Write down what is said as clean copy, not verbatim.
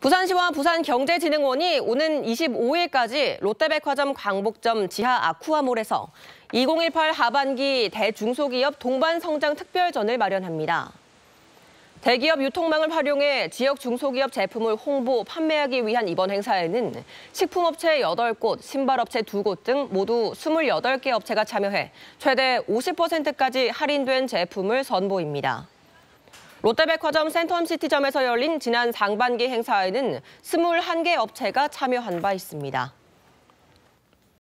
부산시와 부산경제진흥원이 오는 25일까지 롯데백화점 광복점 지하 아쿠아몰에서 2018 하반기 대중소기업 동반성장 특별전을 마련합니다. 대기업 유통망을 활용해 지역 중소기업 제품을 홍보, 판매하기 위한 이번 행사에는 식품업체 8곳, 신발업체 2곳 등 모두 28개 업체가 참여해 최대 50%까지 할인된 제품을 선보입니다. 롯데백화점 센텀시티점에서 열린 지난 상반기 행사에는 21개 업체가 참여한 바 있습니다.